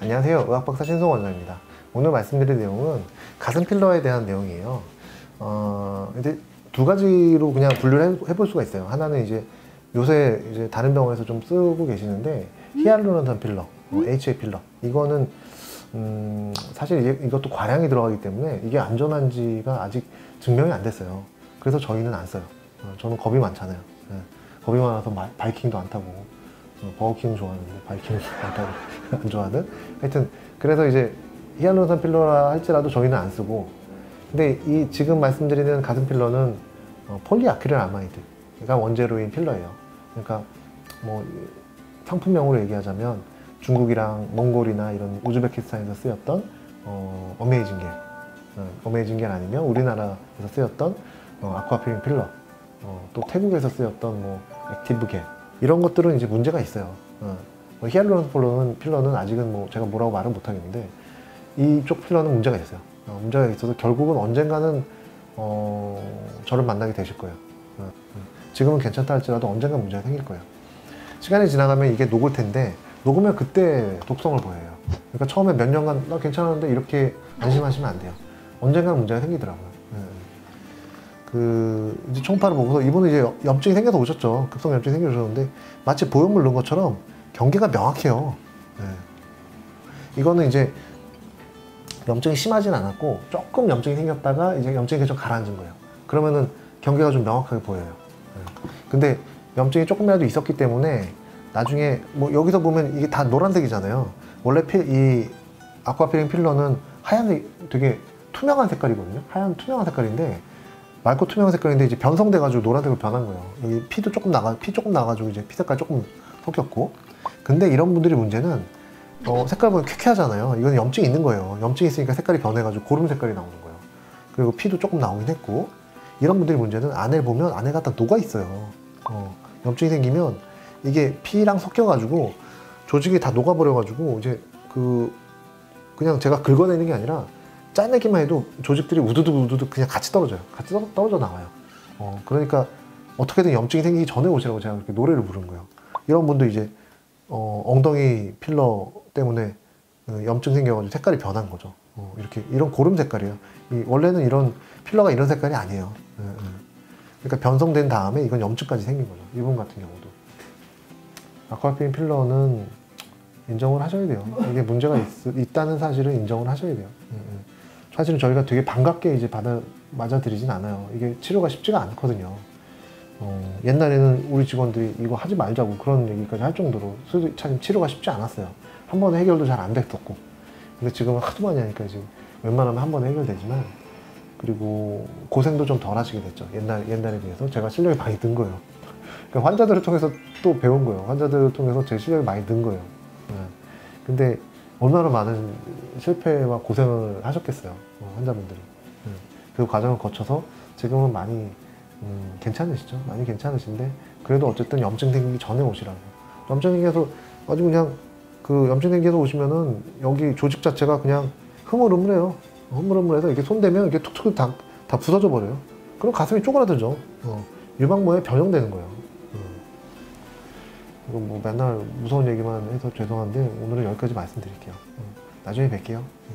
안녕하세요. 의학박사 신성원 원장입니다. 오늘 말씀드릴 내용은 가슴 필러에 대한 내용이에요. 근데 두 가지로 그냥 분류를 해볼 수가 있어요. 하나는 이제 요새 이제 다른 병원에서 좀 쓰고 계시는데 히알루론산 필러, HA 필러. 이거는 사실 이것도 과량이 들어가기 때문에 이게 안전한지가 아직 증명이 안 됐어요. 그래서 저희는 안 써요. 저는 겁이 많잖아요. 겁이 많아서 바이킹도 안 타고 버거킹 좋아하는데 바이킹 안 타고 안 좋아하는. 하여튼 그래서 이제 히알루론산 필러라 할지라도 저희는 안 쓰고, 근데 이 지금 말씀드리는 가슴 필러는 폴리아크릴아마이드가 원재료인 필러예요. 그러니까 뭐 상품명으로 얘기하자면 중국이랑 몽골이나 이런 우즈베키스탄에서 쓰였던 어메이징겔 아니면 우리나라에서 쓰였던 아쿠아필링 필러, 또 태국에서 쓰였던 뭐 액티브겔, 이런 것들은 이제 문제가 있어요. 히알루론산 필러는 아직은 뭐 제가 뭐라고 말은 못 하겠는데 이쪽 필러는 문제가 있어요. 문제가 있어서 결국은 언젠가는 저를 만나게 되실 거예요. 지금은 괜찮다 할지라도 언젠가 문제가 생길 거예요. 시간이 지나가면 이게 녹을 텐데, 녹으면 그때 독성을 보여요. 그러니까 처음에 몇 년간 나 괜찮았는데 이렇게 안심하시면 안 돼요. 언젠가 문제가 생기더라고요. 이제 초음파를 보고서 이분은 이제 염증이 생겨서 오셨죠. 급성 염증이 생겨서 오셨는데 마치 보형물 넣은 것처럼 경계가 명확해요. 이거는 이제 염증이 심하진 않았고 조금 염증이 생겼다가 이제 염증이 계속 가라앉은 거예요. 그러면은 경계가 좀 명확하게 보여요. 근데 염증이 조금이라도 있었기 때문에 나중에 뭐 여기서 보면 이게 다 노란색이잖아요. 원래 이 아쿠아필링 필러는 하얀, 되게 투명한 색깔이거든요. 하얀 투명한 색깔인데, 맑고 투명한 색깔인데 이제 변성돼가지고 노란색으로 변한 거예요. 여기 피 조금 나가지고 이제 피 색깔 조금 섞였고. 근데 이런 분들의 문제는 색깔 보면 쾌쾌하잖아요. 이건 염증이 있는 거예요. 염증이 있으니까 색깔이 변해가지고 고름 색깔이 나오는 거예요. 그리고 피도 조금 나오긴 했고, 이런 분들의 문제는 안에 보면 안에가 다 녹아 있어요. 염증이 생기면 이게 피랑 섞여가지고 조직이 다 녹아버려가지고 이제 그냥 제가 긁어내는 게 아니라 짜내기만 해도 조직들이 우두둑 그냥 같이 떨어져요. 같이 떨어져 나와요. 그러니까 어떻게든 염증이 생기기 전에 오시라고 제가 그렇게 노래를 부른 거예요. 이런 분도 이제 엉덩이 필러 때문에 염증 생겨가지고 색깔이 변한 거죠. 이런 고름 색깔이에요. 원래는 이런 필러가 이런 색깔이 아니에요. 그러니까 변성된 다음에 이건 염증까지 생긴 거죠. 이분 같은 경우도. 아쿠아필링 필러는 인정을 하셔야 돼요. 이게 문제가 있다는 사실을 인정을 하셔야 돼요. 사실은 저희가 되게 반갑게 이제 맞아들이진 않아요. 이게 치료가 쉽지가 않거든요. 옛날에는 우리 직원들이 이거 하지 말자고 그런 얘기까지 할 정도로 참 치료가 쉽지 않았어요. 한 번에 해결도 잘 안 됐었고. 근데 지금은 하도 많이 하니까 지금 웬만하면 한 번에 해결되지만, 그리고 고생도 좀 덜 하시게 됐죠. 옛날에 비해서 제가 실력이 많이 는 거예요. 그러니까 환자들을 통해서 또 배운 거예요. 환자들을 통해서 제 실력이 많이 는 거예요. 근데 얼마나 많은 실패와 고생을 하셨겠어요, 환자분들이. 그 과정을 거쳐서 지금은 많이 괜찮으시죠? 많이 괜찮으신데, 그래도 어쨌든 염증 생기기 전에 오시라고. 염증 생겨서 아주 그냥 염증 생겨서 오시면은 여기 조직 자체가 그냥 흐물흐물해요. 흐물흐물해서 이렇게 손대면 이렇게 툭툭 다 부서져 버려요. 그럼 가슴이 쪼그라들죠. 유방모에 변형되는 거예요. 이거 뭐 맨날 무서운 얘기만 해서 죄송한데 오늘은 여기까지 말씀드릴게요. 나중에 뵐게요.